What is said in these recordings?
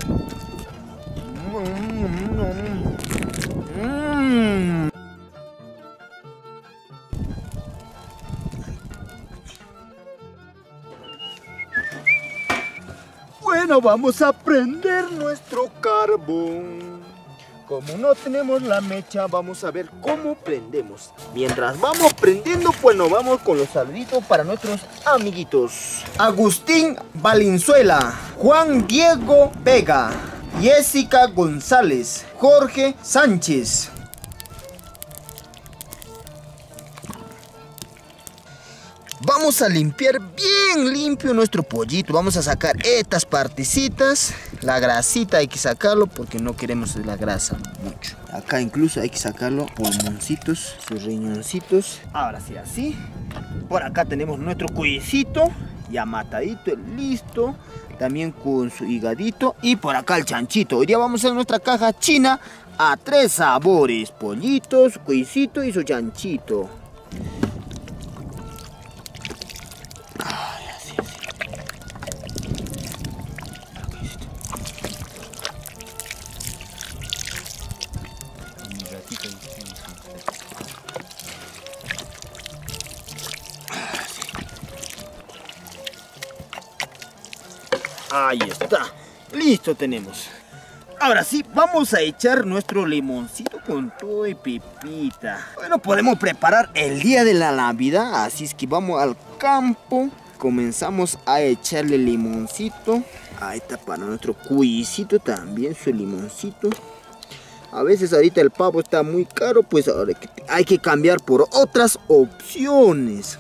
Bueno, vamos a prender nuestro carbón. Como no tenemos la mecha, vamos a ver cómo prendemos. Mientras vamos prendiendo, pues nos vamos con los saluditos para nuestros amiguitos. Agustín Valenzuela, Juan Diego Vega, Jessica González, Jorge Sánchez. Vamos a limpiar bien limpio nuestro pollito. Vamos a sacar estas partecitas. La grasita hay que sacarlo porque no queremos la grasa mucho. Acá incluso hay que sacarlo pulmoncitos, sus riñoncitos. Ahora sí, así. Por acá tenemos nuestro cuellicito ya matadito, listo. También con su higadito. Y por acá el chanchito. Hoy día vamos a hacer nuestra caja china a 3 sabores. Pollito, su cuellicito y su chanchito. Ahí está, listo tenemos. Ahora sí, vamos a echar nuestro limoncito con todo y pepita. Bueno, podemos preparar el día de la Navidad, así es que vamos al campo. Comenzamos a echarle limoncito. Ahí está para nuestro cuisito también su limoncito. A veces ahorita el pavo está muy caro, pues ahora hay que cambiar por otras opciones.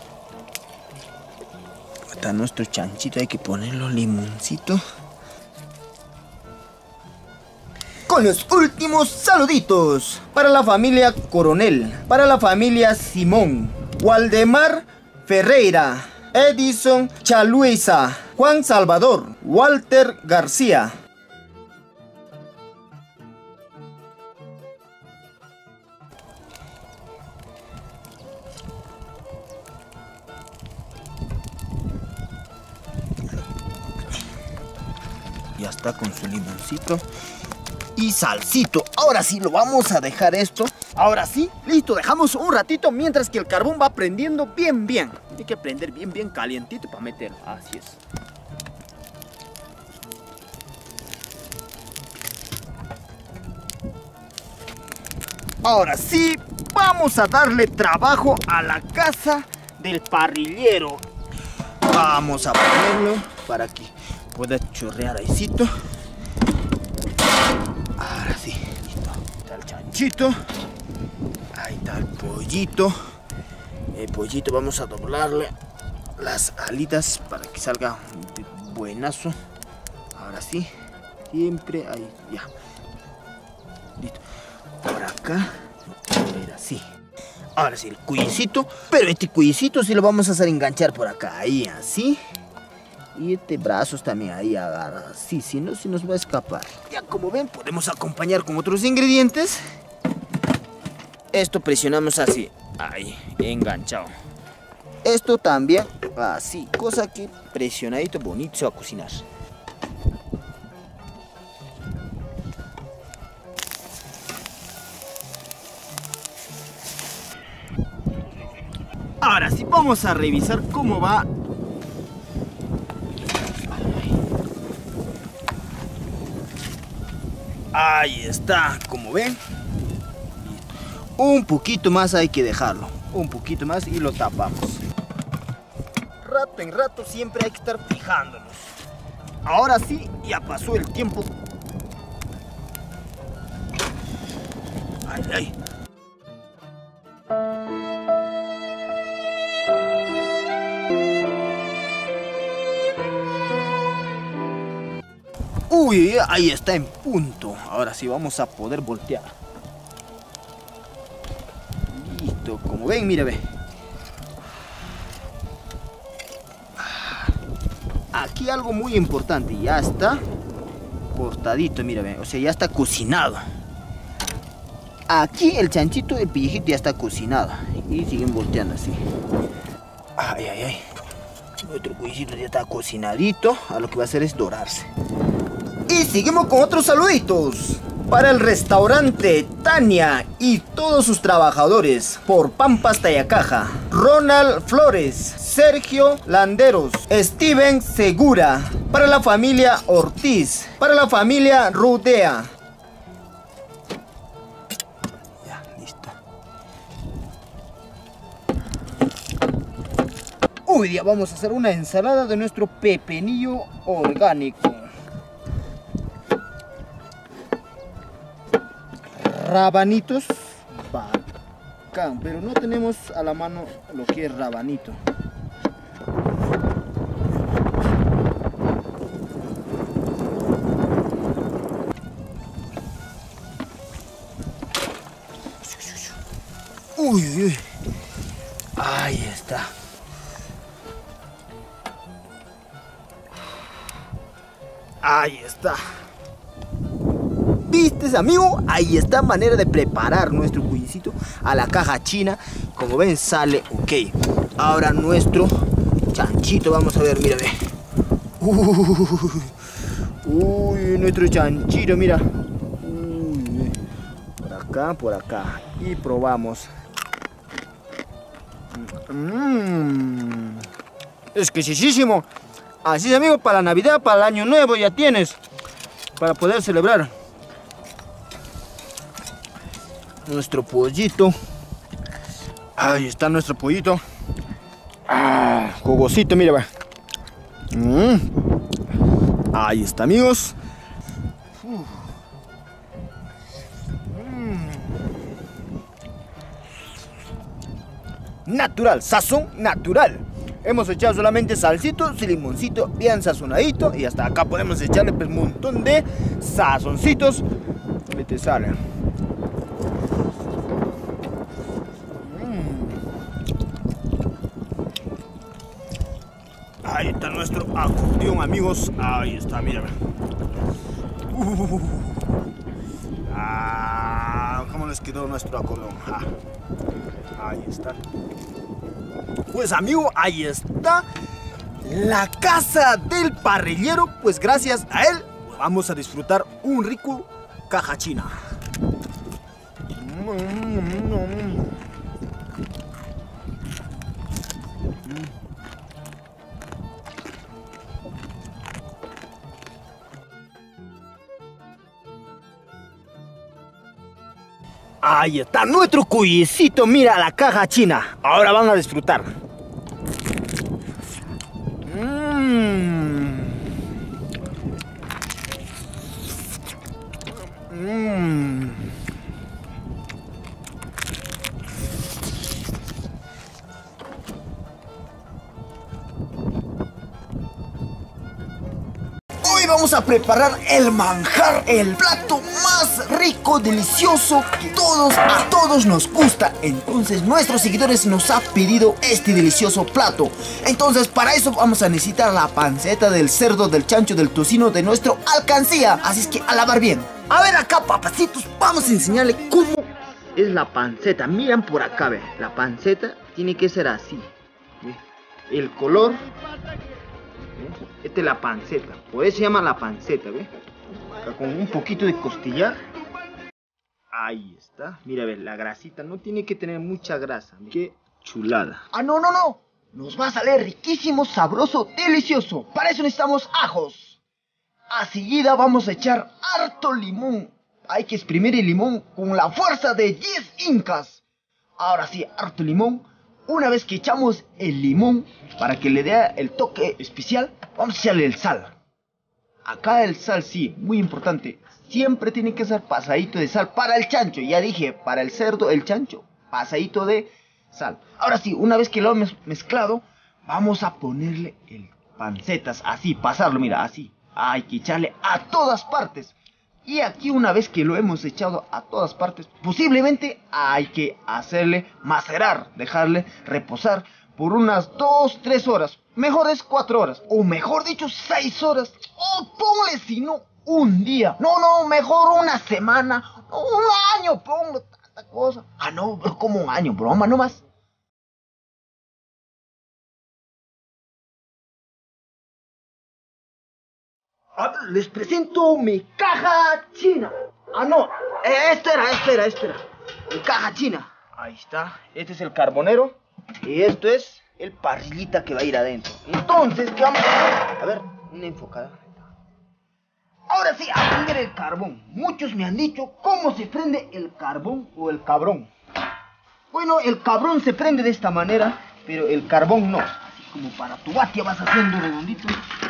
Está nuestro chanchito, hay que ponerlo limoncito. Con los últimos saluditos para la familia Coronel, para la familia Simón, Waldemar Ferreira, Edison Chaluiza, Juan Salvador, Walter García. Ya está con su limoncito y salsito. Ahora sí lo vamos a dejar esto. Ahora sí, listo, dejamos un ratito mientras que el carbón va prendiendo bien. Tiene que prender bien calientito para meterlo. Así es. Ahora sí, vamos a darle trabajo a la casa del parrillero. Vamos a ponerlo para que pueda chorrear ahícito. Ahora sí, listo. Está el chanchito. Ahí está el pollito. El pollito vamos a doblarle las alitas para que salga buenazo. Ahora sí, siempre ahí, ya. Listo. Por acá, mira así. Ahora sí, el cuellicito. Pero este cuellicito sí lo vamos a hacer enganchar por acá. Ahí, así. Y este brazos también ahí agarra. Así, si no, se nos va a escapar. Ya como ven, podemos acompañar con otros ingredientes. Esto presionamos así. Ahí, enganchado. Esto también así. Cosa que presionadito, bonito se va a cocinar. Ahora sí, vamos a revisar cómo va. Ahí está, como ven. Un poquito más hay que dejarlo. Un poquito más y lo tapamos. Rato en rato siempre hay que estar fijándonos. Ahora sí, ya pasó el tiempo. Ay. Uy, ahí está en punto. Ahora sí vamos a poder voltear. Listo, como ven, mira, ve. Aquí algo muy importante, ya está cortadito, mira, ve. O sea, ya está cocinado. Aquí el chanchito, el pellejito ya está cocinado. Y siguen volteando así. Ay. Nuestro cuisito ya está cocinadito. Ahora lo que va a hacer es dorarse. Y seguimos con otros saluditos. Para el restaurante Tania y todos sus trabajadores por Pampas Tayacaja. Ronald Flores, Sergio Landeros, Steven Segura. Para la familia Ortiz. Para la familia Rudea. Ya, listo. Hoy día vamos a hacer una ensalada de nuestro pepinillo orgánico. Rabanitos, bacán, pero no tenemos a la mano lo que es rabanito. Uy, uy, uy. Ahí está. Ahí está. ¿Viste, amigo? Ahí está, manera de preparar nuestro cuyicito a la caja china. Como ven, sale ok. Ahora nuestro chanchito, vamos a ver, mira, ve. Uy, nuestro chanchito, mira. Uy, por acá. Y probamos. Exquisitísimo. Así es, amigo, para la Navidad, para el Año Nuevo ya tienes. Para poder celebrar. Nuestro pollito. Ahí está nuestro pollito. Jugosito, mira, va. Ahí está, amigos. Natural, sazón natural. Hemos echado solamente salsito, limoncito, bien sazonadito. Y hasta acá podemos echarle pues, un montón de sazoncitos. Vete, sale. Ahí está nuestro acordeón, amigos. Ahí está, mira. ¿Cómo les quedó nuestro acordeón? Ahí está. Pues, amigo, ahí está la casa del parrillero. Pues gracias a él vamos a disfrutar un rico caja china. Ahí está nuestro cuyicito, mira la caja china. Ahora van a disfrutar. Hoy vamos a preparar el manjar, el plato más rico, delicioso, que a todos nos gusta. Entonces nuestros seguidores nos han pedido este delicioso plato. Entonces para eso vamos a necesitar la panceta del cerdo, del chancho, del tocino de nuestra alcancía. Así es que a lavar bien. A ver acá, papacitos, vamos a enseñarle cómo es la panceta. Miran por acá, ve. La panceta tiene que ser así, ¿ve? El color. Esta es la panceta, por eso se llama la panceta, ¿ve? Acá con un poquito de costillar. Ahí está, mira, ve, la grasita no tiene que tener mucha grasa. Qué chulada. No, nos va a salir riquísimo, sabroso, delicioso. Para eso necesitamos ajos. A seguida vamos a echar harto limón. Hay que exprimir el limón con la fuerza de 10 incas. Ahora sí, harto limón. Una vez que echamos el limón, para que le dé el toque especial, vamos a echarle el sal. Acá el sal, sí, muy importante. Siempre tiene que ser pasadito de sal para el chancho. Ya dije, para el cerdo, el chancho, pasadito de sal. Ahora sí, una vez que lo hemos mezclado, vamos a ponerle el pancetas, así, pasarlo, mira, así. Hay que echarle a todas partes. Y aquí una vez que lo hemos echado a todas partes, posiblemente hay que hacerle macerar, dejarle reposar por unas 2-3 horas. Mejor es 4 horas, o mejor dicho 6 horas. O ponle si no un día. No, mejor una semana, un año, ponle tanta cosa. No, como un año, broma nomás. Les presento mi caja china. Ah, no, esta era. Mi caja china. Ahí está, este es el carbonero. Y esto es el parrillita que va a ir adentro. Entonces, ¿qué vamos a hacer? A ver, una enfocada. Ahora sí, a prender el carbón. Muchos me han dicho cómo se prende el carbón o el cabrón. Bueno, el cabrón se prende de esta manera, pero el carbón no. Así como para tu batia vas haciendo redondito.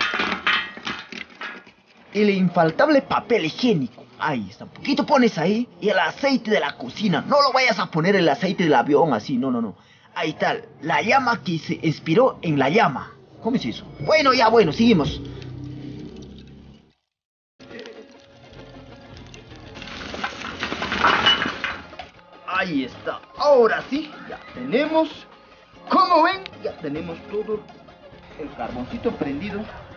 El infaltable papel higiénico. Ahí está, un poquito pones ahí. Y el aceite de la cocina. No lo vayas a poner el aceite del avión así, no. Ahí está, la llama que se expiró en la llama. ¿Cómo es eso? Bueno, seguimos. Ahí está, ahora sí, ya tenemos. Como ven, ya tenemos todo el carboncito prendido.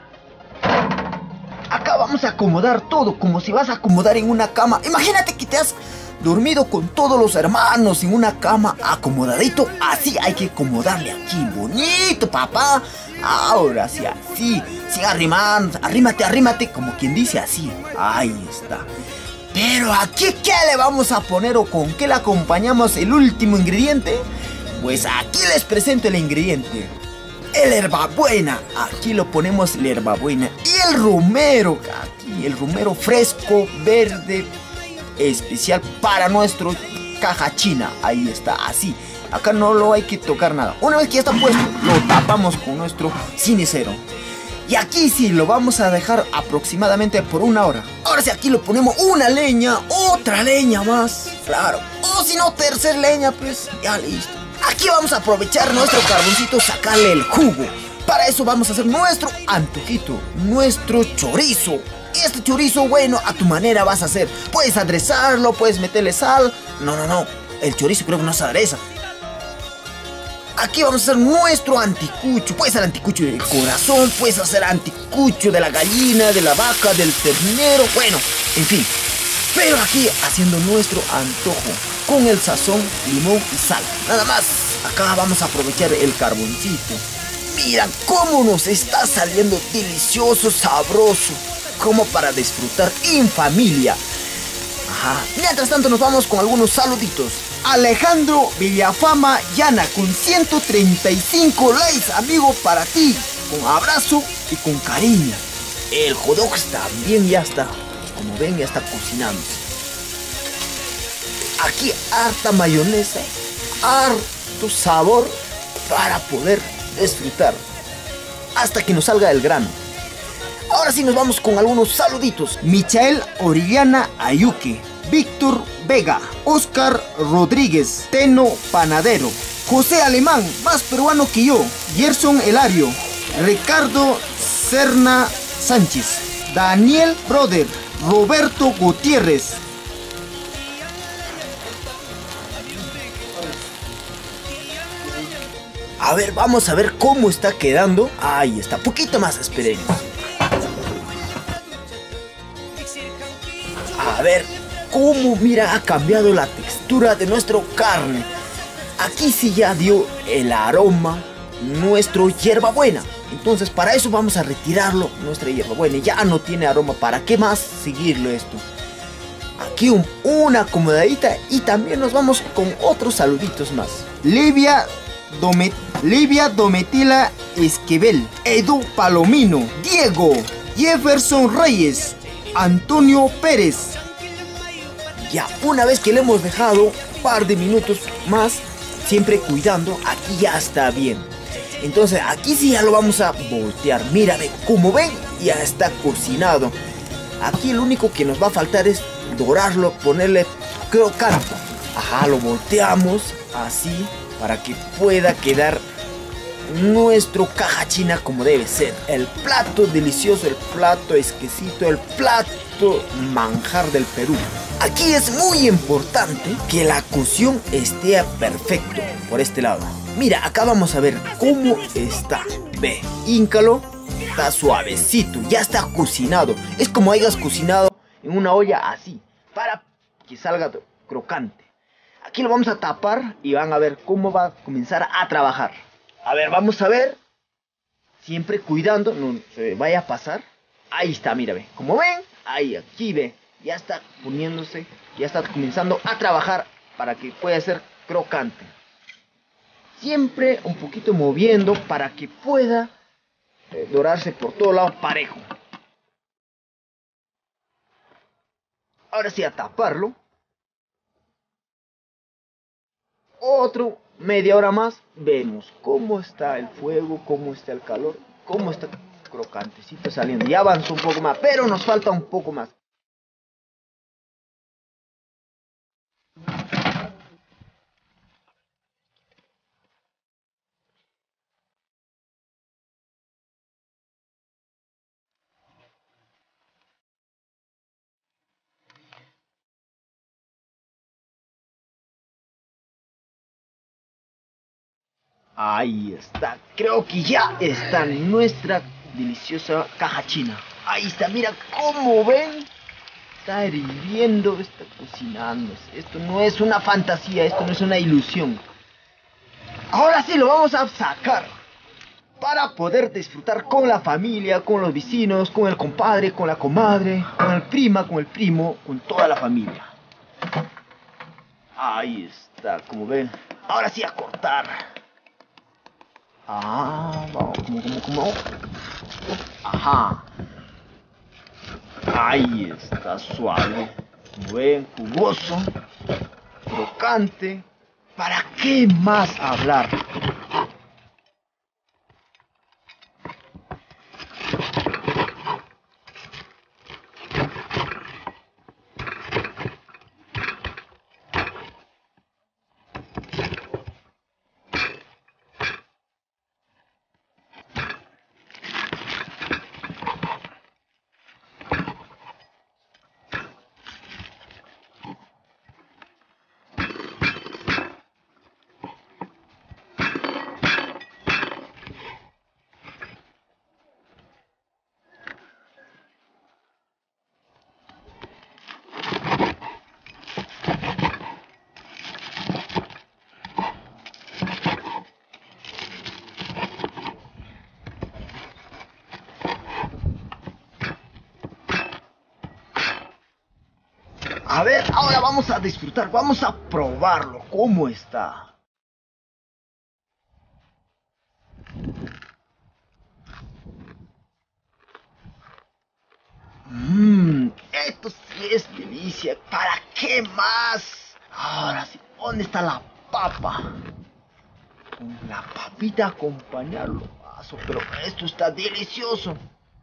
Acá vamos a acomodar todo, como si vas a acomodar en una cama. Imagínate que te has dormido con todos los hermanos en una cama acomodadito. Así hay que acomodarle aquí, bonito, papá. Ahora sí, así, sin arrimar, arrímate, como quien dice así. Ahí está. Pero aquí, ¿qué le vamos a poner o con qué le acompañamos el último ingrediente? Pues aquí les presento el ingrediente. El hierbabuena, aquí lo ponemos la hierbabuena. Y el romero, aquí el romero fresco, verde, especial para nuestro caja china. Ahí está, así. Acá no lo hay que tocar nada. Una vez que ya está puesto, lo tapamos con nuestro cenicero. Y aquí sí, lo vamos a dejar aproximadamente por 1 hora. Ahora sí, aquí lo ponemos una leña, otra leña más, claro. O si no, tercer leña, pues ya listo. Aquí vamos a aprovechar nuestro carboncito, sacarle el jugo. Para eso vamos a hacer nuestro antojito, nuestro chorizo. Este chorizo, bueno, a tu manera vas a hacer. Puedes aderezarlo, puedes meterle sal. No, el chorizo creo que no se adereza. Aquí vamos a hacer nuestro anticucho. Puedes hacer anticucho de corazón, puedes hacer anticucho de la gallina, de la vaca, del ternero, bueno, en fin. Pero aquí haciendo nuestro antojo con el sazón, limón y sal. Nada más, acá vamos a aprovechar el carboncito. Mira cómo nos está saliendo delicioso, sabroso, como para disfrutar en familia. Ajá. Mientras tanto nos vamos con algunos saluditos. Alejandro Villafama Llana con 135 likes, amigo, para ti. Con abrazo y con cariño. El hot dog también ya está. Como ven, ya está cocinándose. Aquí harta mayonesa, harto sabor para poder disfrutar hasta que nos salga el grano. Ahora sí nos vamos con algunos saluditos. Michael Orellana Ayuque, Víctor Vega, Oscar Rodríguez, Teno Panadero, José Alemán, más peruano que yo, Gerson Elario, Ricardo Serna Sánchez, Daniel Broder, Roberto Gutiérrez. A ver, vamos a ver cómo está quedando. Ahí está, poquito más, esperemos. A ver cómo, mira, ha cambiado la textura de nuestra carne. Aquí sí ya dio el aroma nuestro hierbabuena. Entonces para eso vamos a retirarlo, nuestra hierbabuena. Ya no tiene aroma, ¿para qué más seguirlo esto? Aquí una acomodadita y también nos vamos con otros saluditos más. Livia Dometila Esquivel, Edu Palomino, Diego, Jefferson Reyes, Antonio Pérez. Ya una vez que le hemos dejado un par de minutos más, siempre cuidando, aquí ya está bien. Entonces aquí sí ya lo vamos a voltear. Mira, como ven, ya está cocinado. Aquí lo único que nos va a faltar es dorarlo, ponerle crocante. Ajá, lo volteamos así para que pueda quedar nuestro caja china como debe ser. El plato delicioso, el plato exquisito, el plato manjar del Perú. Aquí es muy importante que la cocción esté perfecto por este lado. Mira, acá vamos a ver cómo está. Ve, híncalo, está suavecito, ya está cocinado. Es como hayas cocinado en una olla así, para que salga crocante. Aquí lo vamos a tapar y van a ver cómo va a comenzar a trabajar. A ver, vamos a ver. Siempre cuidando, no se vaya a pasar. Ahí está, mira, ve. Como ven, ahí, aquí ve. Ya está poniéndose, ya está comenzando a trabajar para que pueda ser crocante. Siempre un poquito moviendo para que pueda dorarse por todo lado parejo. Ahora sí, a taparlo. Otro media hora más. Vemos cómo está el fuego, cómo está el calor, cómo está crocantecito saliendo. Ya avanzó un poco más, pero nos falta un poco más. Ahí está, creo que ya está nuestra deliciosa caja china. Ahí está, mira cómo ven. Está hirviendo, está cocinándose. Esto no es una fantasía, esto no es una ilusión. Ahora sí lo vamos a sacar para poder disfrutar con la familia, con los vecinos, con el compadre, con la comadre, con el prima, con el primo, con toda la familia. Ahí está, como ven. Ahora sí a cortar. Ah, vamos, como. Ajá. Ahí está, suave, buen, jugoso, crocante. ¿Para qué más hablar? A ver, ahora vamos a disfrutar, vamos a probarlo, cómo está. Esto sí es delicia, ¿para qué más? Ahora sí, ¿dónde está la papa? Con la papita acompañarlo, pero esto está delicioso.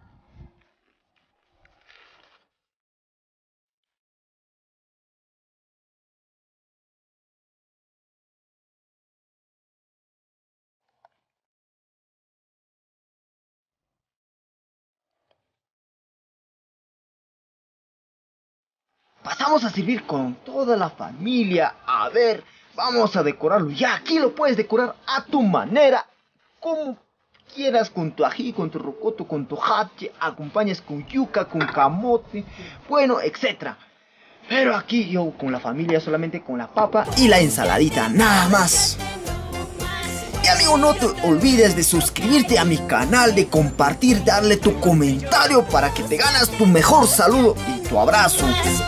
Pasamos a servir con toda la familia. A ver, vamos a decorarlo. Ya aquí lo puedes decorar a tu manera, como quieras, con tu ají, con tu rocoto, con tu japche, acompañas con yuca, con camote, bueno, etc. Pero aquí yo con la familia solamente con la papa y la ensaladita, nada más. Y amigo, no te olvides de suscribirte a mi canal, de compartir, darle tu comentario para que te ganas tu mejor saludo y tu abrazo.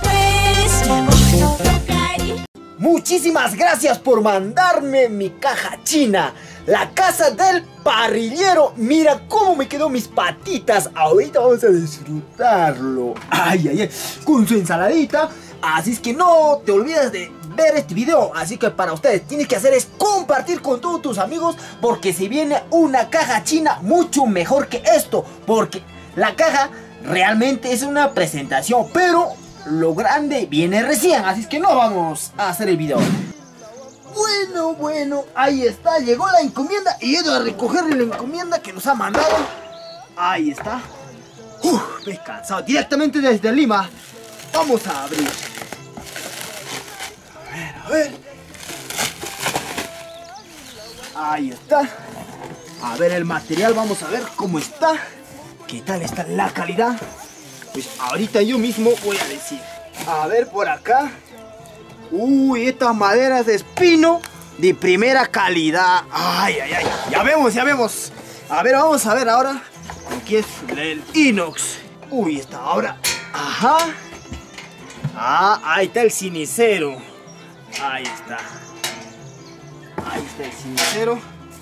Muchísimas gracias por mandarme mi caja china, la casa del parrillero. Mira cómo me quedó mis patitas. Ahorita vamos a disfrutarlo. Ay, ay, ay, con su ensaladita. Así es que no te olvides de ver este video. Así que para ustedes tienes que hacer es compartir con todos tus amigos, porque se viene una caja china mucho mejor que esto. Porque la caja realmente es una presentación, pero lo grande viene recién. Así es que no vamos a hacer el video. Bueno, ahí está, llegó la encomienda y he ido a recoger la encomienda que nos ha mandado. Ahí está. Me he cansado, directamente desde Lima. Vamos a abrir. A ver. Ahí está. A ver el material, vamos a ver cómo está. ¿Qué tal está la calidad? Pues ahorita yo mismo voy a decir. A ver por acá. Uy, estas maderas de espino de primera calidad. Ay, ay, ay. Ya vemos. A ver, vamos a ver ahora lo que es el inox. Uy, está ahora. Ajá. Ah, ahí está el cenicero. Ahí está. Ahí está el cenicero.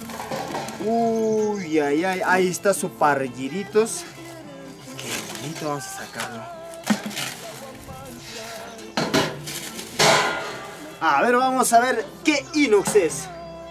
Uy, ay, ay. Ahí está su parrilleritos. Qué bonito, vamos a sacarlo. A ver, vamos a ver qué inox es.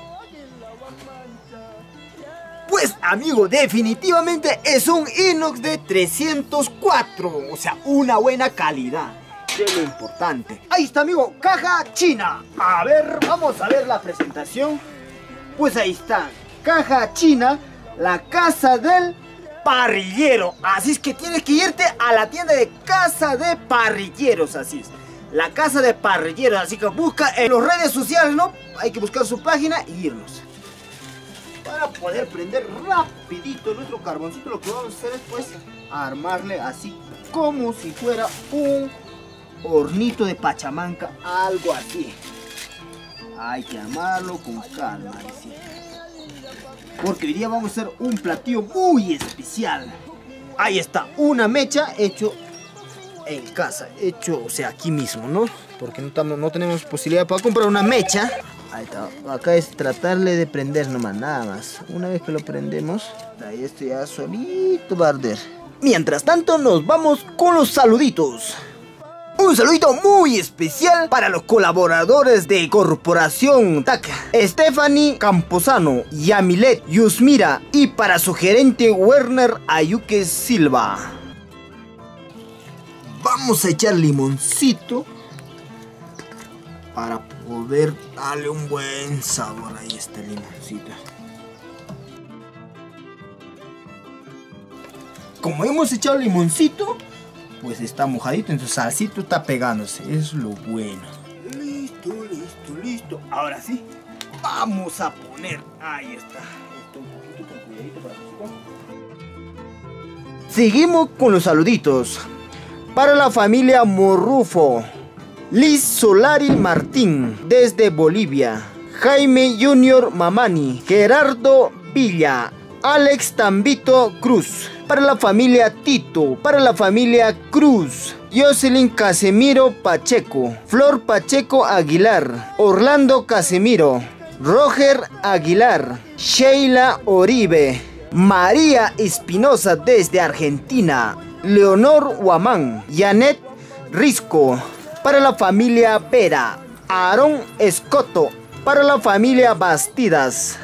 Pues amigo, definitivamente es un inox de 304, o sea, una buena calidad, que es lo importante. Ahí está amigo, caja china. A ver, vamos a ver la presentación. Pues ahí está, caja china, la casa del parrillero. Así es que tienes que irte a la tienda de Casa de Parrilleros, así es. La Casa de Parrilleros, así que busca en las redes sociales, ¿no? Hay que buscar su página y irnos. Para poder prender rapidito nuestro carboncito, lo que vamos a hacer es pues armarle así como si fuera un hornito de pachamanca, algo así. Hay que armarlo con calma, ¿sí? Porque hoy día vamos a hacer un platillo muy especial. Ahí está, una mecha hecho en casa, hecho, o sea, aquí mismo, ¿no? Porque no tenemos posibilidad para comprar una mecha. Ahí está. Acá es tratarle de prender nomás, nada más. Una vez que lo prendemos, ahí esto ya solito va a arder. Mientras tanto nos vamos con los saluditos. Un saludito muy especial para los colaboradores de Corporación TAC, Stephanie Camposano, Yamilet Yusmira, y para su gerente Werner Ayuque Silva. Vamos a echar limoncito para poder darle un buen sabor. Ahí está el limoncito. Como hemos echado limoncito, pues está mojadito, entonces salsito está pegándose. Eso es lo bueno. Listo, listo, listo. Ahora sí, vamos a poner. Ahí está. Esto un poquito con cuidadito para que siga. Seguimos con los saluditos. Para la familia Morrufo, Liz Solari Martín, desde Bolivia. Jaime Junior Mamani, Gerardo Villa, Alex Tambito Cruz. Para la familia Tito, para la familia Cruz, Jocelyn Casemiro Pacheco, Flor Pacheco Aguilar, Orlando Casemiro, Roger Aguilar, Sheila Oribe, María Espinosa desde Argentina, Leonor Huamán, Janet Risco. Para la familia Vera, Aarón Escoto. Para la familia Bastidas,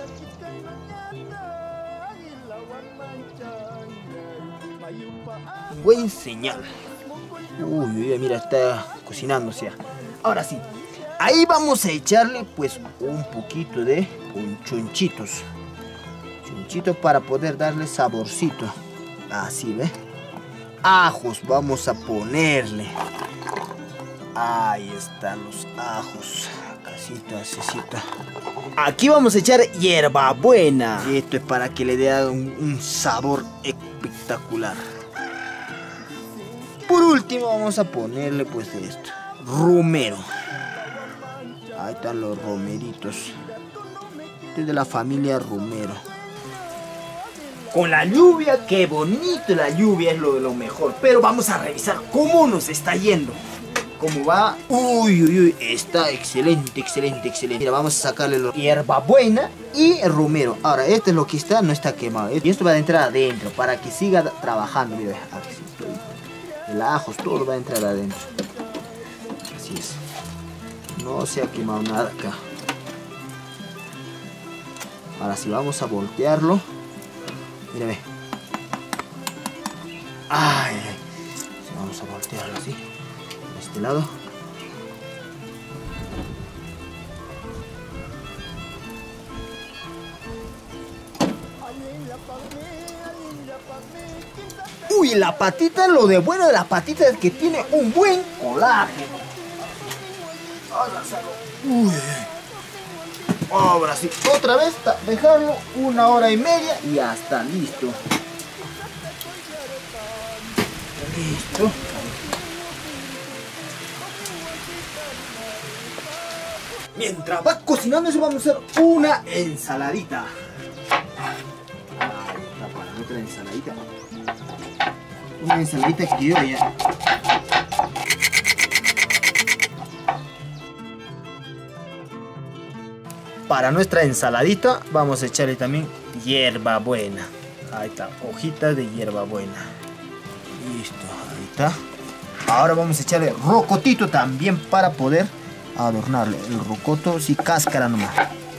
buen señal. Uy, mira, está cocinándose. Ahora sí, ahí vamos a echarle pues un poquito de chonchitos. Chonchitos para poder darle saborcito. Así, ¿ve? Ajos vamos a ponerle. Ahí están los ajos. Casita, asesita. Aquí vamos a echar hierbabuena. Esto es para que le dé un sabor espectacular. Por último vamos a ponerle pues esto, romero. Ahí están los romeritos. Este es de la familia Romero. Con la lluvia, qué bonito, la lluvia es lo mejor. Pero vamos a revisar cómo nos está yendo. Cómo va. Uy, uy, uy, está excelente, excelente, excelente. Mira, vamos a sacarle la hierbabuena y el romero. Ahora, este es lo que está, no está quemado. Y esto va a entrar adentro para que siga trabajando. Mira, así estoy. El ajos, todo va a entrar adentro. Así es. No se ha quemado nada acá. Ahora sí, vamos a voltearlo. Mírame. Ay, ay. Vamos a voltearlo así. De este lado. Uy, la patita, lo de bueno de la patita es que tiene un buen colágeno. Uy. Ahora sí, otra vez dejarlo 1 hora y media y ya está listo. Listo. Mientras va cocinando eso, vamos a hacer una ensaladita. Ahí está para otra ensaladita. Una ensaladita criolla. Para nuestra ensaladita vamos a echarle también hierbabuena. Ahí está, hojitas de hierbabuena. Listo, ahí está. Ahora vamos a echarle rocotito también para poder adornarle. El rocoto, sí, cáscara nomás.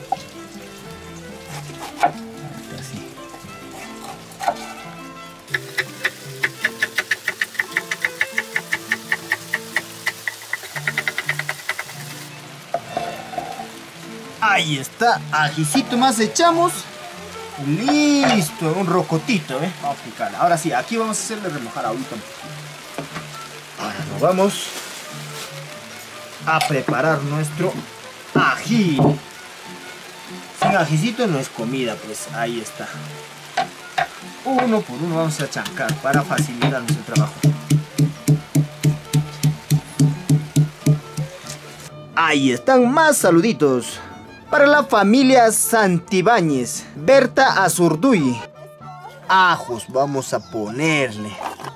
Así. Ahí está, ajicito más echamos. Listo, un rocotito, vamos a picarle. Ahora sí, aquí vamos a hacerle remojar ahorita un poquito. Ahora nos vamos a preparar nuestro ají. Sin ajicito no es comida, pues ahí está. Uno por uno vamos a chancar para facilitar nuestro trabajo. Ahí están más saluditos. Para la familia Santibáñez, Berta Azurduy. Ajos vamos a ponerle.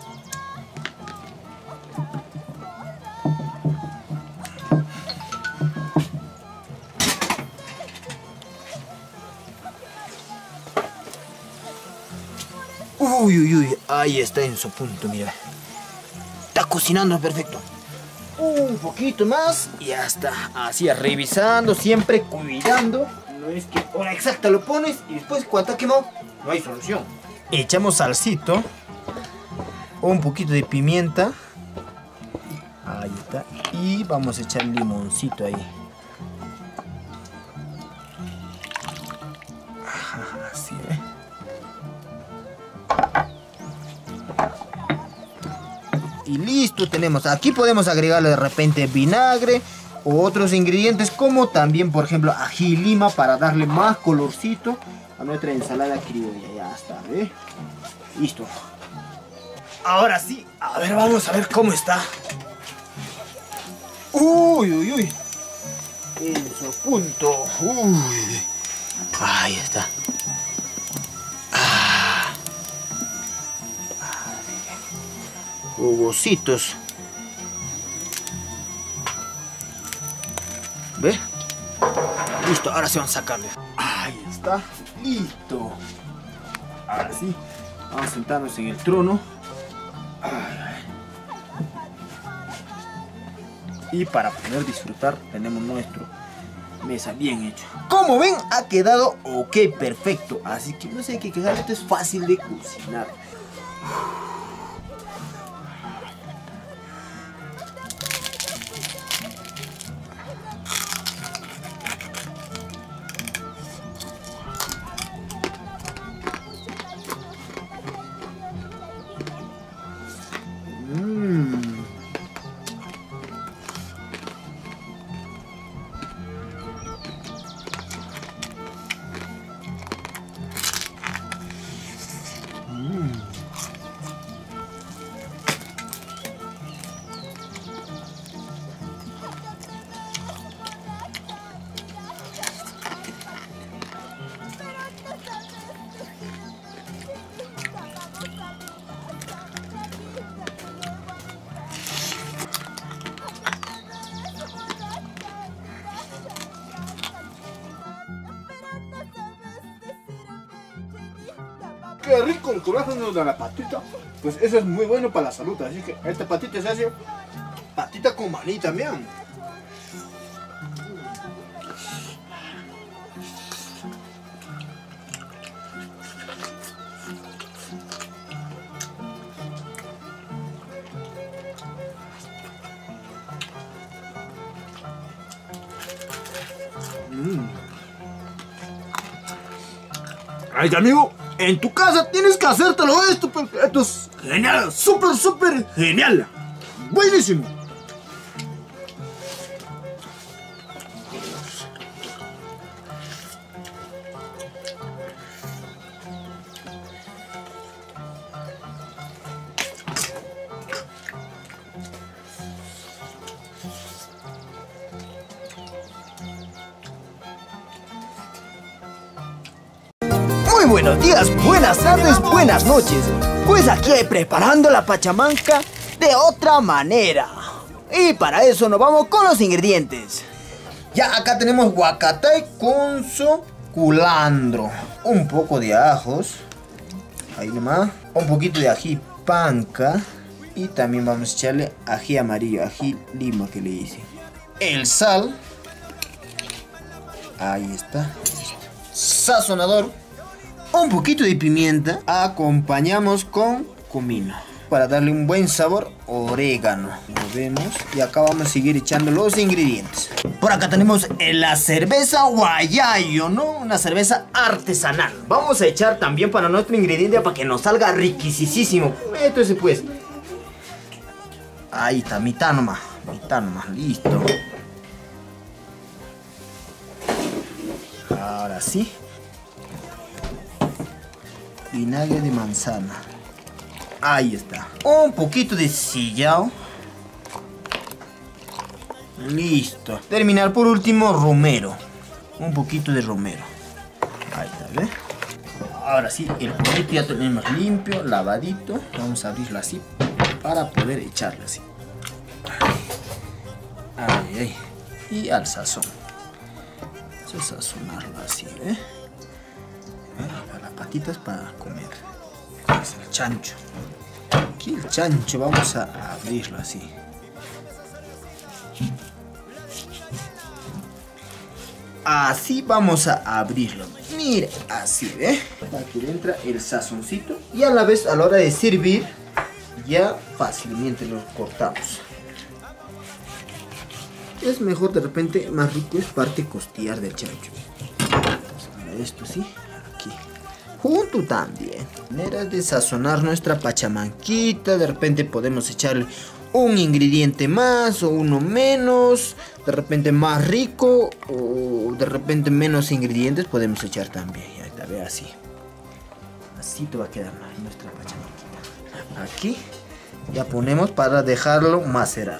Uy, uy, uy, ahí está en su punto, mira. Está cocinando perfecto. Un poquito más y ya está. Así, revisando, siempre cuidando. No es que hora exacta lo pones y después cuando está quemado, no hay solución. Echamos salsito, un poquito de pimienta. Ahí está. Y vamos a echar limoncito ahí. Así, ¿eh? Y listo tenemos. Aquí podemos agregarle de repente vinagre o otros ingredientes como también, por ejemplo, ají lima para darle más colorcito a nuestra ensalada criolla. Ya está, ¿eh? Listo. Ahora sí, a ver, vamos a ver cómo está. Uy, uy, uy. En su punto. Uy. Ahí está. Jugositos. ¿Ve? Listo, ahora sí vamos a sacarle. Ahí está, listo. Ahora sí, vamos a sentarnos en el trono. Y para poder disfrutar tenemos nuestro mesa bien hecho. Como ven, ha quedado ok, perfecto. Así que no sé qué quejar, esto es fácil de cocinar. Qué rico el corazón de la patita. Pues eso es muy bueno para la salud. Así que esta patita se hace patita con maní también. Ay, amigo, en tu casa tienes que hacértelo esto, porque esto es genial, súper, súper genial. Buenísimo. Muy buenos días, buenas tardes, buenas noches. Pues aquí preparando la pachamanca de otra manera. Y para eso nos vamos con los ingredientes. Ya acá tenemos huacatay con su culandro. Un poco de ajos. Ahí nomás. Un poquito de ají panca. Y también vamos a echarle ají amarillo, ají lima que le hice. El sal. Ahí está. Sazonador. Un poquito de pimienta. Acompañamos con comino para darle un buen sabor. Orégano. Movemos. Y acá vamos a seguir echando los ingredientes. Por acá tenemos la cerveza guayayo, ¿no? Una cerveza artesanal. Vamos a echar también para nuestro ingrediente para que nos salga riquisísimo. Entonces pues. Ahí está, mitad nomás. Listo. Ahora sí. Vinagre de manzana. Ahí está. Un poquito de sillao. Listo. Terminar por último romero. Un poquito de romero. Ahí está, ¿ves? Ahora sí, el pollito ya tenemos limpio, lavadito. Vamos a abrirlo así para poder echarlo así. Ahí. Y al sazón. Vamos a sazonarlo así, ¿ves? Las patitas para comer. Es el chancho. Aquí el chancho vamos a abrirlo así. Así vamos a abrirlo. Mire, así, ¿ve? Aquí le entra el sazoncito. Y a la vez, a la hora de servir, ya fácilmente lo cortamos. Es mejor de repente, más rico es parte costillar del chancho. Entonces, esto sí, aquí. Junto también. Manera de sazonar nuestra pachamanquita. De repente podemos echarle un ingrediente más o uno menos. De repente más rico o de repente menos ingredientes podemos echar también. Ya está, ve así. Así te va a quedar nuestra pachamanquita. Aquí ya ponemos para dejarlo macerar.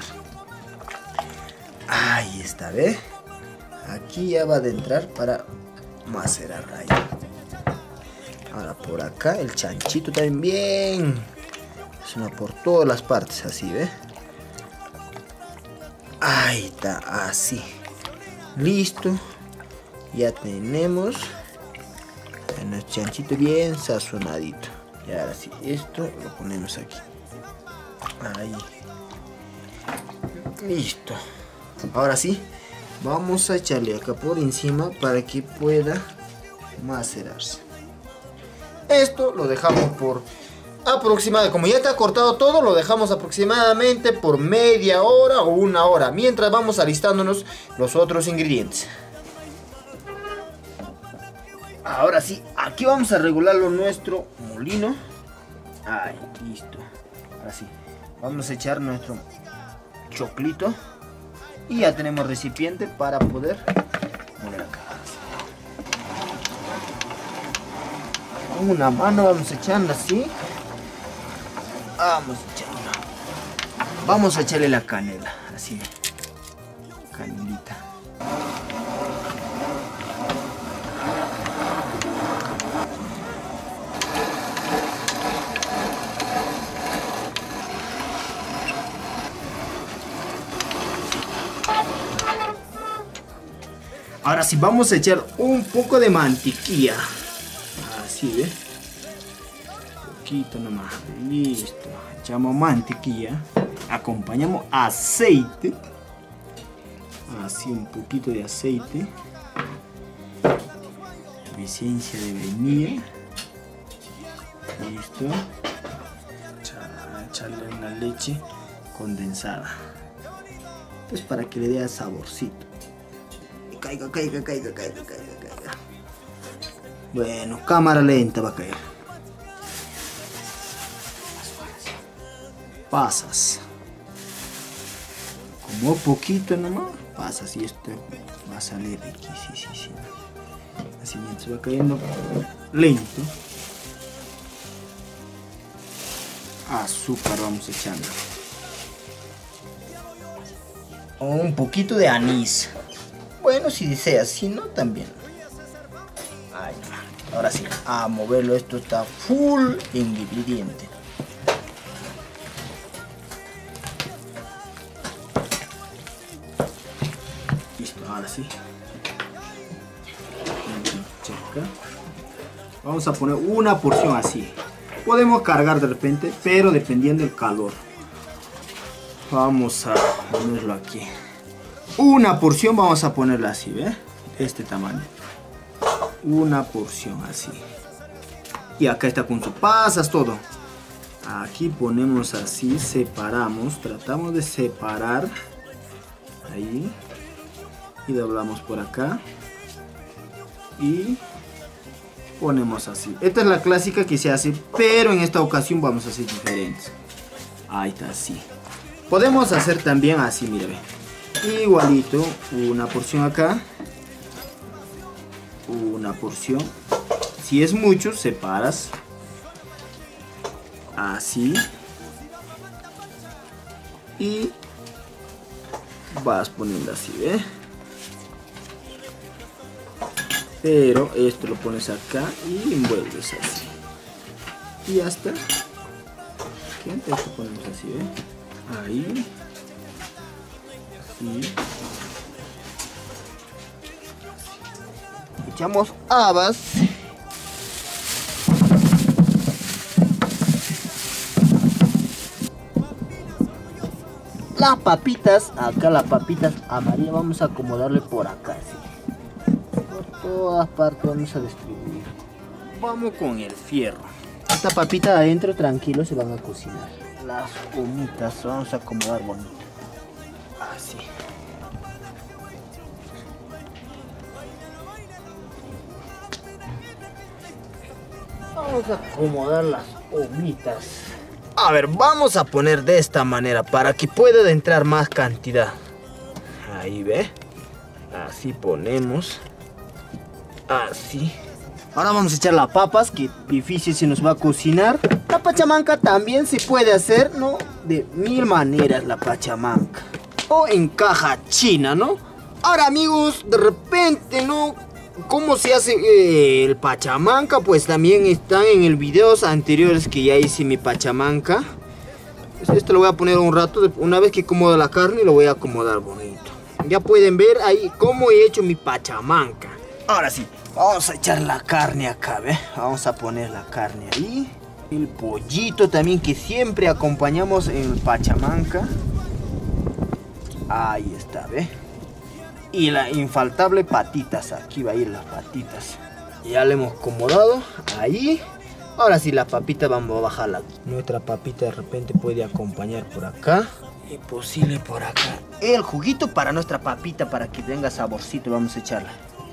Ahí está, ve. Aquí ya va a entrar para macerar ahí. Ahora por acá el chanchito también bien. Suena por todas las partes así, ¿ve? Ahí está, así. Listo. Ya tenemos nuestro chanchito bien sazonadito. Y ahora sí, esto lo ponemos aquí. Ahí. Listo. Ahora sí, vamos a echarle acá por encima para que pueda macerarse. Esto lo dejamos por aproximadamente, como ya está cortado todo, lo dejamos aproximadamente por media hora o una hora, mientras vamos alistándonos los otros ingredientes. Ahora sí, aquí vamos a regularlo nuestro molino. Ahí, listo. Ahora sí, vamos a echar nuestro choclito. Y ya tenemos recipiente para poder moler acá. Con una mano vamos echando así. Vamos a echarle la canela, así. Canelita. Ahora sí vamos a echar un poco de mantequilla. Así, ¿ve? Un poquito nomás. Listo. Echamos mantequilla. Acompañamos aceite. Así un poquito de aceite. Esencia de vainilla. Listo. Echarle una leche condensada. Pues para que le dé saborcito. Caiga. Bueno, cámara lenta va a caer. Pasas. Como poquito nomás. Pasas y esto va a salir riquísimo. Así mientras va cayendo lento. Azúcar vamos echando. Un poquito de anís. Bueno, si deseas, si no, también. Ahí. Ahora sí, a moverlo. Esto está full ingrediente. Listo, ahora sí. Checa. Vamos a poner una porción así. Podemos cargar de repente, pero dependiendo del calor. Vamos a ponerlo aquí. Una porción vamos a ponerla así, ¿ve? Este tamaño. Una porción así. Y acá está con sus pasas, todo. Aquí ponemos así, separamos. Tratamos de separar. Ahí. Y doblamos por acá. Y ponemos así. Esta es la clásica que se hace, pero en esta ocasión vamos a hacer diferentes. Ahí está, así. Podemos hacer también así, mira, ve. Igualito, una porción acá. Una porción. Si es mucho, separas. Así. Y vas poniendo así, ¿ve? Pero esto lo pones acá y envuelves así. Y ya está. Esto ponemos así, ¿ve? Ahí. Así. Echamos habas. Las papitas, acá las papitas amarillas vamos a acomodarle por acá, ¿sí? Por todas partes vamos a distribuir. Vamos con el fierro. Esta papita adentro tranquilo se van a cocinar. Las humitas vamos a acomodar bonito. Así. Vamos a acomodar las humitas. A ver, vamos a poner de esta manera para que pueda entrar más cantidad. Ahí, ve. Así ponemos. Así. Ahora vamos a echar las papas, que difícil se nos va a cocinar. La pachamanca también se puede hacer, ¿no? De mil maneras la pachamanca. O en caja china, ¿no? Ahora, amigos, de repente, ¿no? ¿Cómo se hace el pachamanca? Pues también están en el videos anteriores que ya hice mi pachamanca. Pues esto lo voy a poner un rato. Una vez que acomodo la carne, lo voy a acomodar bonito. Ya pueden ver ahí cómo he hecho mi pachamanca. Ahora sí, vamos a echar la carne acá, ¿ve? Vamos a poner la carne ahí. El pollito también que siempre acompañamos en el pachamanca. Ahí está, ¿ve? Y la infaltable patitas, aquí va a ir las patitas. Ya le hemos acomodado, ahí. Ahora sí, la papita vamos a bajarla. Nuestra papita de repente puede acompañar por acá. Y posible por acá. El juguito para nuestra papita, para que tenga saborcito, vamos a echarla.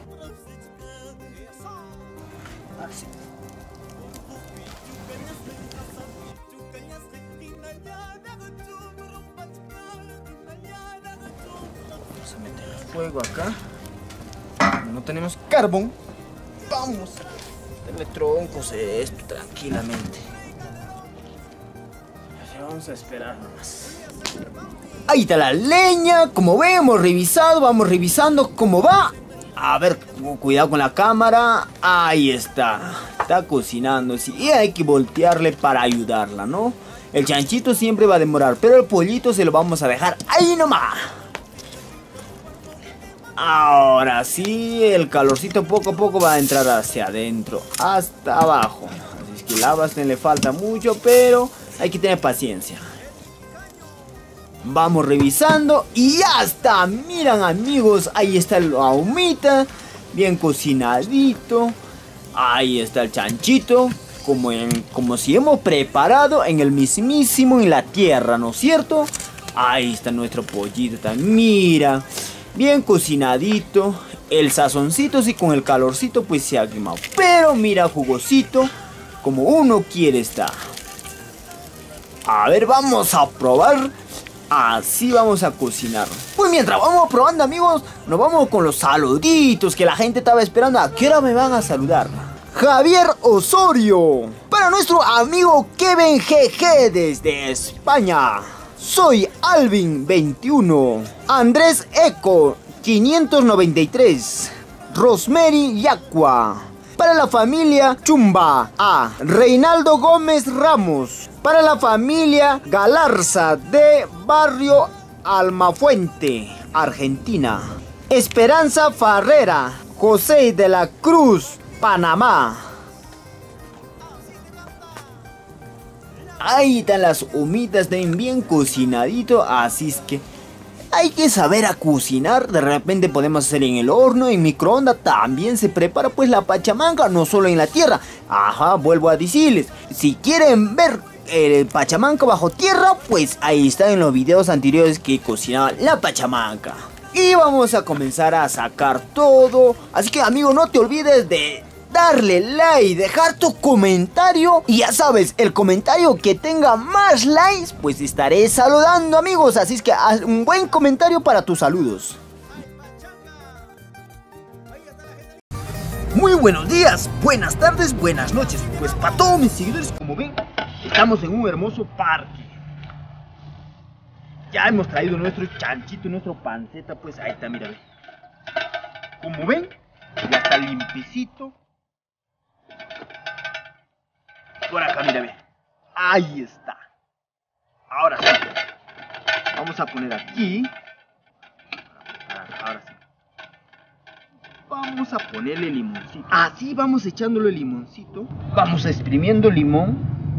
Así. Vamos a meter el fuego acá. Como no tenemos carbón, vamos a darle troncos a esto tranquilamente. Vamos a esperar nomás. Ahí está la leña. Como ven, hemos revisado, vamos revisando cómo va. A ver, cuidado con la cámara. Ahí está. Está cocinando, sí. Y hay que voltearle para ayudarla, ¿no? El chanchito siempre va a demorar, pero el pollito se lo vamos a dejar ahí nomás. Ahora sí, el calorcito poco a poco va a entrar hacia adentro, hasta abajo. Así es que la base le falta mucho, pero hay que tener paciencia. Vamos revisando y ya está. Miren, amigos, ahí está la humita, bien cocinadito. Ahí está el chanchito, como si hemos preparado en el mismísimo en la tierra, ¿no es cierto? Ahí está nuestro pollito también, mira, bien cocinadito. El sazoncito sí, con el calorcito pues se ha quemado, pero mira, jugosito, como uno quiere estar. A ver, vamos a probar. Así vamos a cocinar. Pues mientras vamos probando, amigos, nos vamos con los saluditos que la gente estaba esperando. ¿A qué hora me van a saludar? Javier Osorio. Para nuestro amigo Kevin GG desde España. Soy Alvin 21. Andrés Eco 593. Rosemary Yacua. Para la familia Chumba, a Reinaldo Gómez Ramos. Para la familia Galarza de Barrio Almafuente, Argentina. Esperanza Farrera, José de la Cruz, Panamá. Ahí están las humitas, bien cocinadito, así es que hay que saber a cocinar. De repente podemos hacer en el horno, en microondas. También se prepara pues la pachamanca, no solo en la tierra. Ajá, vuelvo a decirles, si quieren ver el pachamanca bajo tierra, pues ahí está en los videos anteriores que cocinaba la pachamanca. Y vamos a comenzar a sacar todo. Así que amigo, no te olvides de darle like, dejar tu comentario. Y ya sabes, el comentario que tenga más likes, pues estaré saludando, amigos. Así es que haz un buen comentario para tus saludos. Muy buenos días, buenas tardes, buenas noches. Pues para todos mis seguidores, como ven, estamos en un hermoso parque. Ya hemos traído nuestro chanchito, nuestro panceta. Pues ahí está, mira, ve. Como ven, ya está limpiecito. Por acá, mira, ve. Ahí está. Ahora sí. Vamos a poner aquí. Ahora sí. Vamos a ponerle limoncito. Así vamos echándole limoncito. Vamos exprimiendo limón.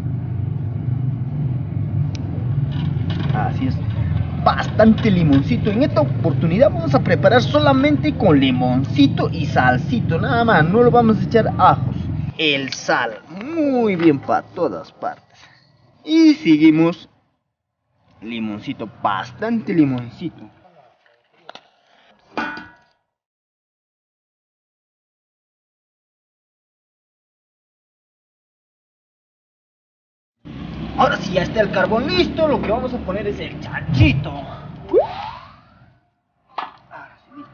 Así es. Bastante limoncito. En esta oportunidad vamos a preparar solamente con limoncito y salsito. Nada más. No lo vamos a echar ajos. El sal. Muy bien para todas partes. Y seguimos. Limoncito. Bastante limoncito. Ahora sí, ya está el carbón listo. Lo que vamos a poner es el chanchito. Ahora sí, listo.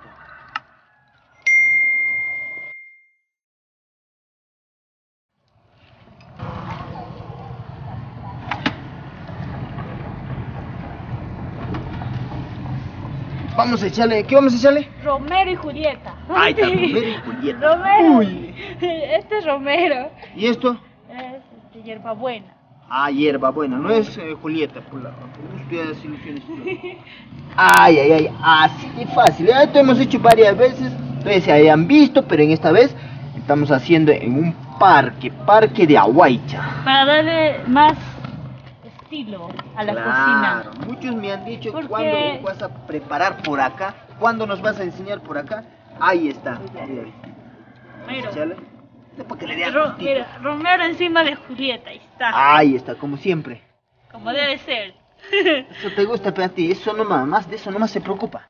Vamos a echarle, ¿qué vamos a echarle? Romero y Julieta. Ahí está, Romero y Julieta. Romero. Uy. Este es Romero. ¿Y esto? Es hierbabuena. Ah, hierbabuena, no es Julieta, por ustedes ilusiones. Ay, ay, ay, así de fácil. Esto hemos hecho varias veces, ustedes se hayan visto, pero en esta vez estamos haciendo en un parque de Aguaycha. Para darle más estilo a la cocina. Muchos me han dicho, Porque... ¿cuándo vas a preparar por acá? ¿Cuándo nos vas a enseñar por acá? Ahí está. Mira. Para que le dé Mira, Romero encima de Julieta, ahí está. Ahí está, como siempre. Como debe ser. Eso te gusta, pero a ti, eso nomás, más de eso nomás se preocupa.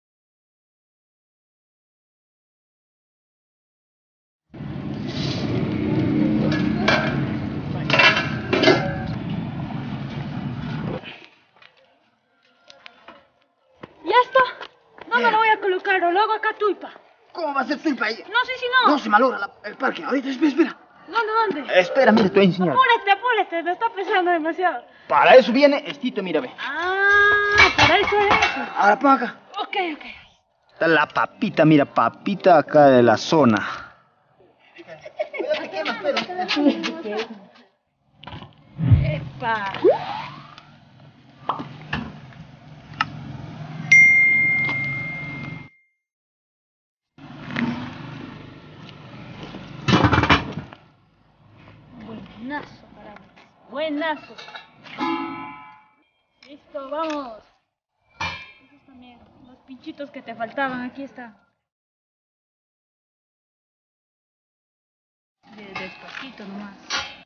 Ya está. No me lo voy a colocar, lo hago acá tuipa. ¿Cómo va a ser tuipa ahí? No sé si no. No, se malogra el parque. Ahorita, espera. ¿Dónde? Espera, mira, te voy a enseñar. Apúrate, me está pesando demasiado. Para eso viene estito, mira, ve. Ah, para eso es eso. Ahora para acá. Ok. Está la papita, mira, papita acá de la zona. Epa. Buenazo, caramba. Buenazo. Listo, vamos. Esos también, los pinchitos que te faltaban, aquí están. Despacito nomás.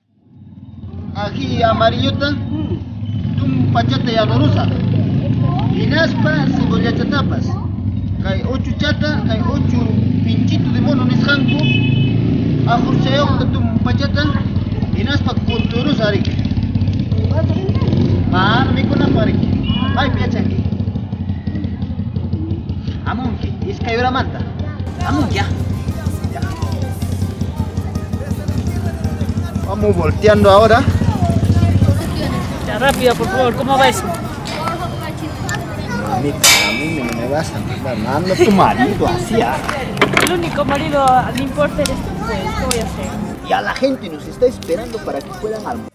Ají amarillota, tumpachata y adorosa. Inaspa, cebolla chatapas. Hay 8 chata, hay 8 pinchitos de mono nesjanco. Ajo chayok, tumpachata. Inaspa culturos ari. Me con apari. Ay, piacha aquí. Amunque, es que hay una manta. Amun ya. Vamos volteando ahora. Ya, rápido, por favor, ¿cómo va eso? A mí me vas a mandar, manda tu marido así. El único marido, no importa eres tú. pues, ¿qué voy a hacer? Ya la gente nos está esperando para que puedan almorzar.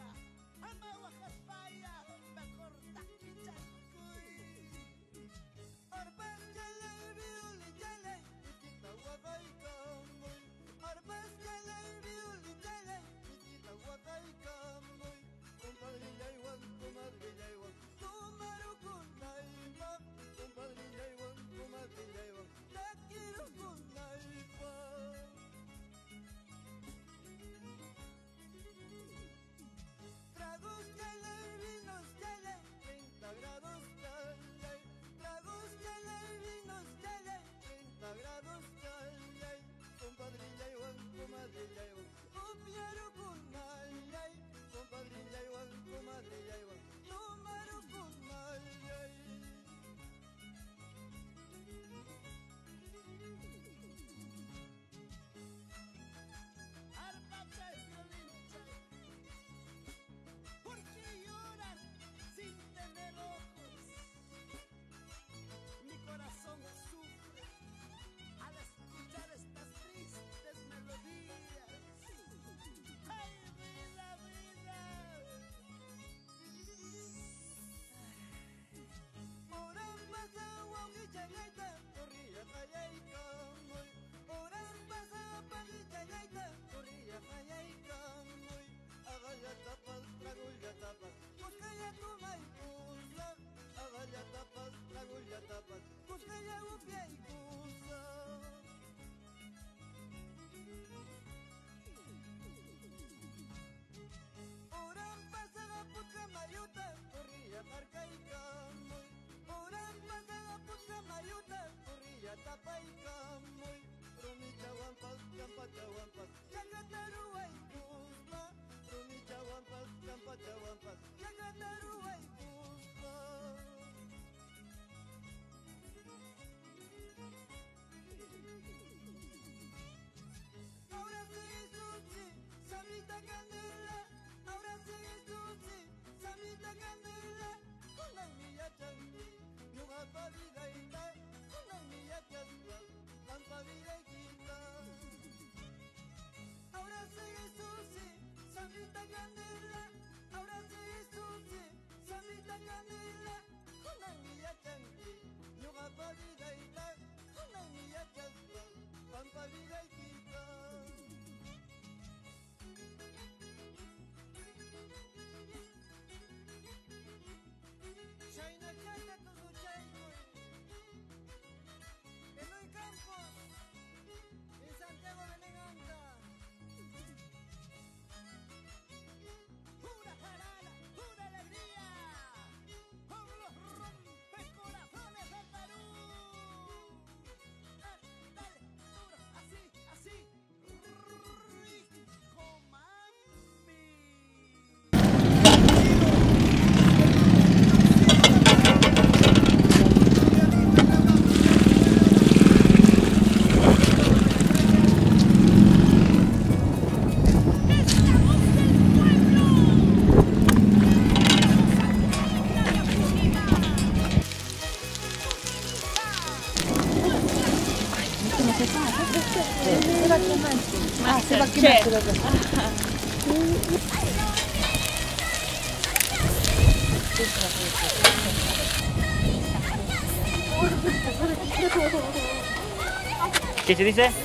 ¿Qué se dice?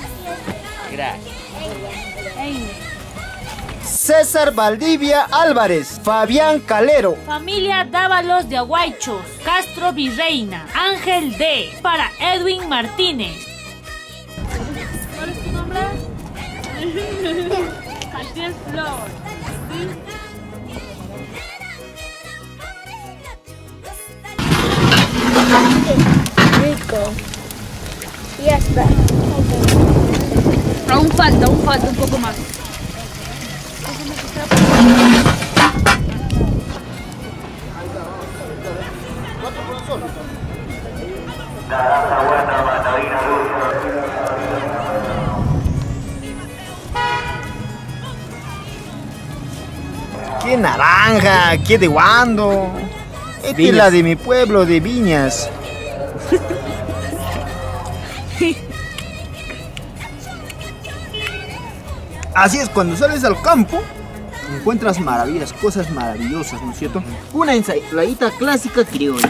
Gracias. César Valdivia Álvarez, Fabián Calero. Familia Dávalos de Aguaychos, Castro Virreina, Ángel D. Para Edwin Martínez. ¿Cuál es tu nombre? Así es Flor. Rico. Ya está. Aún falta un poco más. ¡Qué naranja! ¡Qué de guando! Esta es la de mi pueblo de Viñas. Así es, cuando sales al campo encuentras maravillas, cosas maravillosas, ¿no es cierto? Una ensaladita clásica criolla.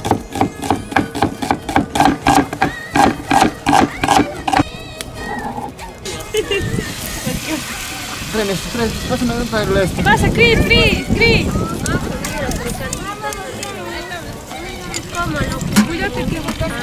Pásame para este. Pasa, Chris, Chris. ¿Cómo no? Cuídate que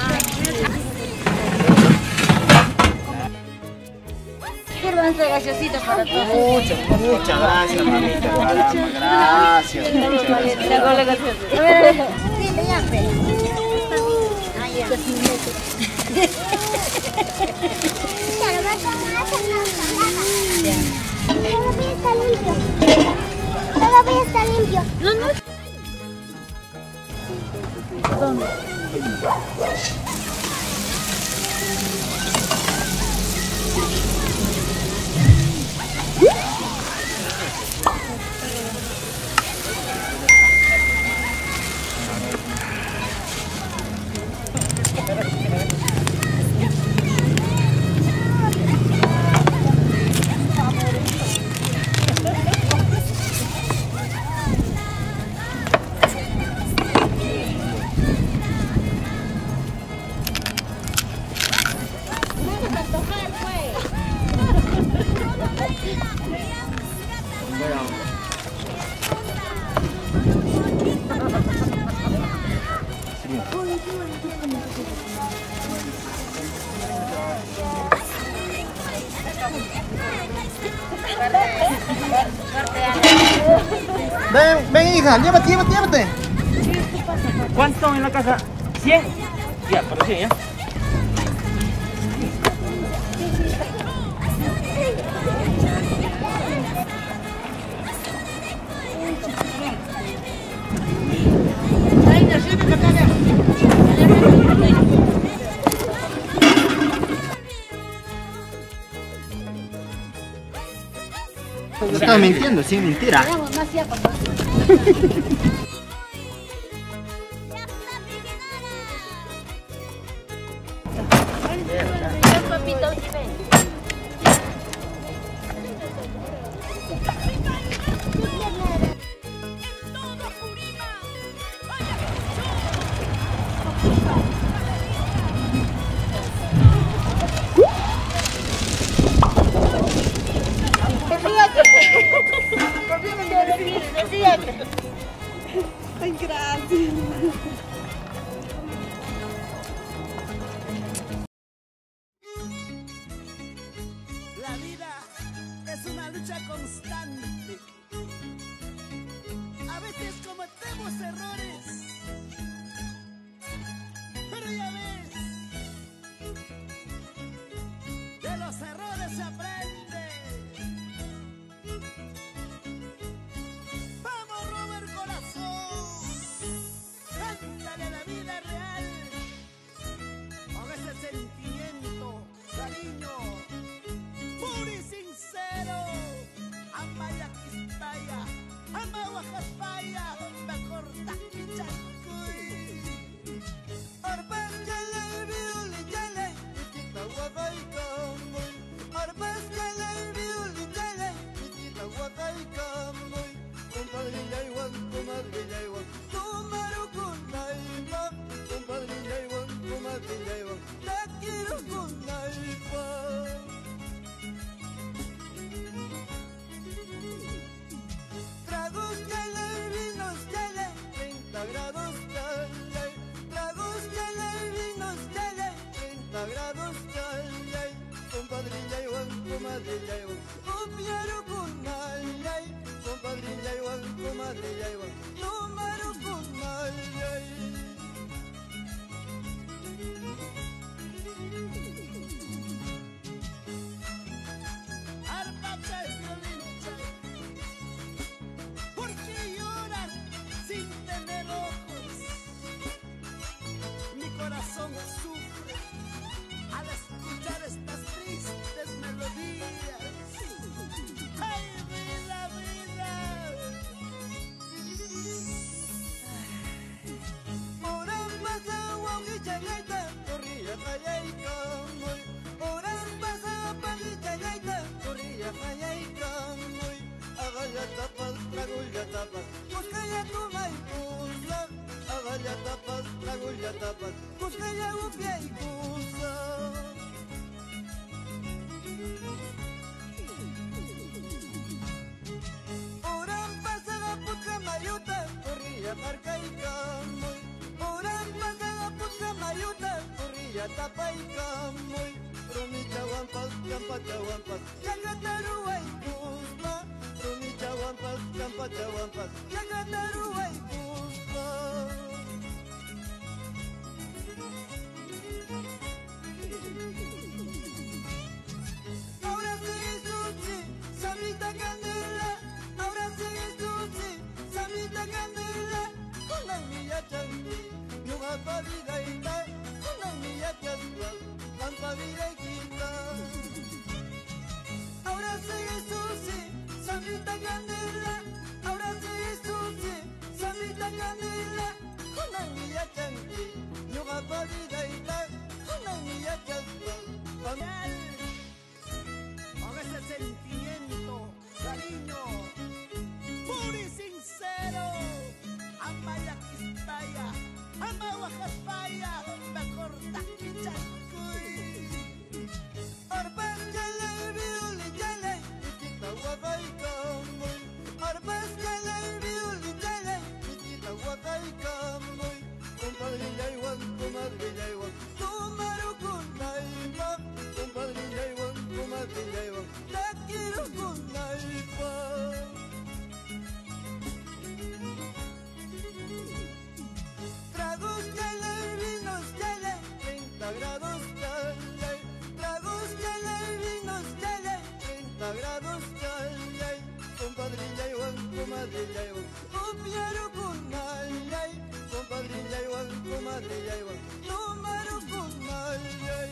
Sirvan este gaseosito para todos. Muchas gracias, mamita. Gracias. Muchas gracias. A ver. Sí, ya, pero. Ah, ya. Todavía está limpio. Todavía está limpio. No. ¿Dónde? Ven, hija, llévate. ¿Cuánto en la casa? 100. Ya, por 100, ya. Estás mintiendo, sí, mentira. Papito, ven. Ay, gracias. La vida es una lucha constante. A veces cometemos errores, pero ya ves, de los errores se aprende. Vamos, Robert Corazón, cántale la vida real, con ese sentimiento, cariño, puro y sincero. Amaya Quispaya, Amawa Jaspaya, Bacorta Quichacuy. Arbas yale, viuli yale, Ichita Huacay Camboy. Arbas yale, viuli yale, Ichita Huacay Camboy. Compadre Yaywan, comadre Yaywan, Tomaru con Naipa. Compadre Yaywan, comadre Yaywan, te quiero con Naipa. Tragos chale, vinos chale, 30 grados chale. Tragos chale, vinos chale, 30 grados chale. Compadre Yaywan, comadre Yaywan, copiaron con Nayay. Compadre Yaywan, comadre Yaywan, tomaron con Nayay. Arpa violín chale. ¿Por qué lloran sin tener ojos? Mi corazón sufre al escuchar estas tristes melodías. ¡Ay, vida, vida! Oran pasa guauguichagaita, corría callay camoy. Oran pasa paguichagaita, corría callay. tumay kusla agalla tapas lagulla tapas kuskaya upia y kusa Oran pasada putra mayuta corría marca y camoy Oran pasada putra mayuta corría tapa y camoy Rumi chawampas champa chawampas chacataruay kusma Rumi chawampas champa chawampas chacataruay kusma Ahora sigue sushi, Samita Candela Ahora sigue sushi, Samita Candela Con la mía chanti, nuga pavida y ta Con la mía chaspa, pampa vida y quita Ahora sigue sushi, Samita Candela Ahora sigue sushi, Samita Candela Con la mía chanti, nuga pavida y ta Con la mía chaspa, pampa Con ese sentimiento, cariño, puro y sincero, amaya quispaya, amawa jaspaya, mejor taquichacuy. Arpas yale, viuli yale, itita guapay kamoy. Arpas yale, viuli yale, itita guapay kamoy. Compadre yaywan, comadre yaywan, tumaru kunaipa. Compadre yaywan, comadre yaywan, te quiero kunaipa. Tragos yale, vinos yale, 30 grados yale. Tragos yale, vinos yale, 30 grados yale. Compadre yaywan, comadre yaywan, upiaru kunayay. Compadre yaywan, comadre yaywan, tumaru kunayay.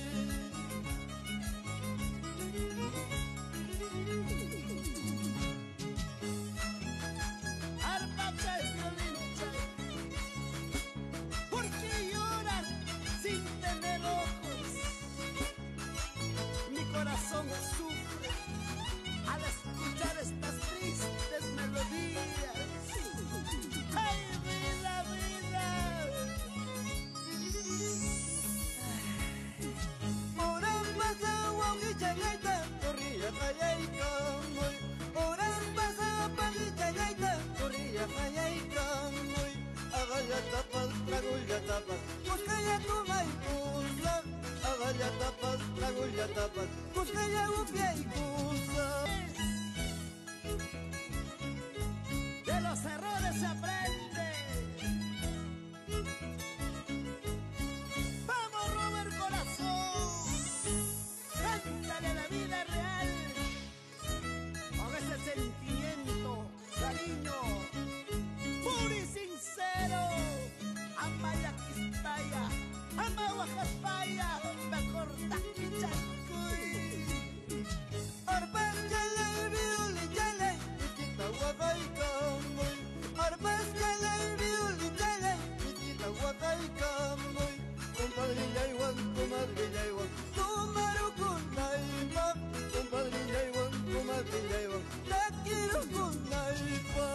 Arpacha y violincha, ¿por qué lloran sin tener ojos? Mi corazón sufre al escuchar estas tristes melodías. ¡Ay, vida, vida! Oran pasa guaguichagaita, corría fallay camoy. Oran pasa paguichagaita, corría fallay camoy. Agalla tapas, lagulla tapas, kuskaya tumay kusla. Agalla tapas, lagulla tapas, kuskaya upia y kusa. De los errores se aprende. Vamos, Robert Corazón, cántale la vida real con ese sentimiento, cariño, puro y sincero. Amaya quispaya, amawa jaspaya, mejor taquichacuy. Arpas yale, viuli yale, itita guapay kamoy. Arpas yale, viuli yale, itita guapay kamoy. Compadre yaywan, comadre yaywan, tumaru kunaipa. Compadre yaywan, comadre yaywan, te quiero kunaipa.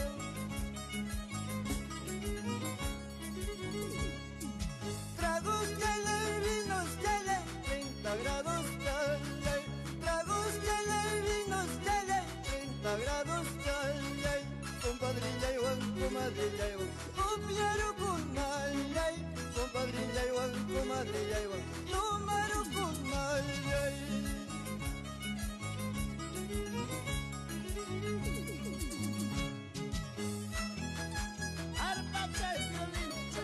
Tragos yale, vinos yale, 30 grados yale. Tragos yale, vinos yale, 30 grados yale. Compadre yaywan, comadre yaywan, upiaru kunayay. Compadre yaywan, comadre yaywan, tumaru kunayay. Arpacha y violincha,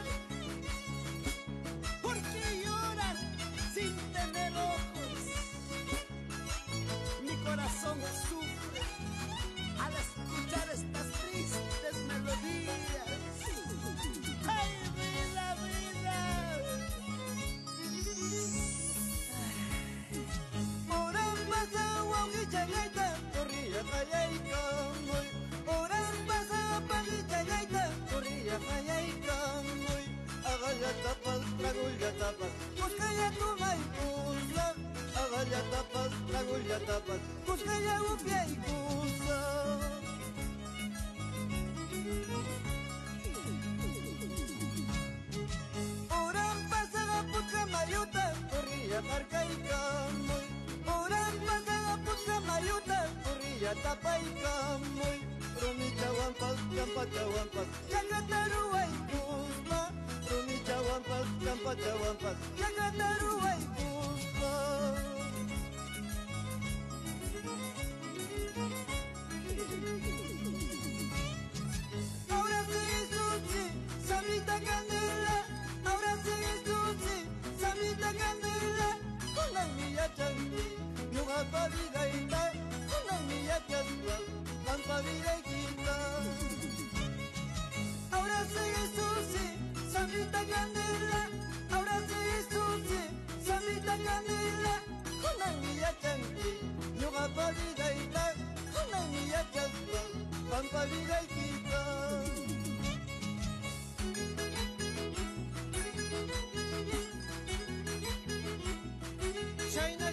¿por qué lloran sin tener ojos? Mi corazón sufre al escuchar estas tristes melodías. ¡Ay, vida, vida! Oran pasa guaguichagaita, corría fallay camoy. Oran pasa paguichagaita, corría fallay camoy. Agalla tapas, lagulla tapas, kuskaya tumay kusla. Agalla tapas, lagulla tapas, kuskaya upia Campachawampas, Yacataruay Cusma, Rumichawampas, Campachawampas, Yacataruay Cusma. Ahora sigue Susi, Samita Candela, ahora sigue Susi, Samita Candela, con la mía chanti, Yuga Pavidaita, con la mía chaspa, Pampa Videquita. Ahora sigue Susi, Samita Candela, ahora sigue Susi, Samita Candela, con la mía chanti, Yuga Pavidaita, con la mía chaspa, Pampa Videquita. China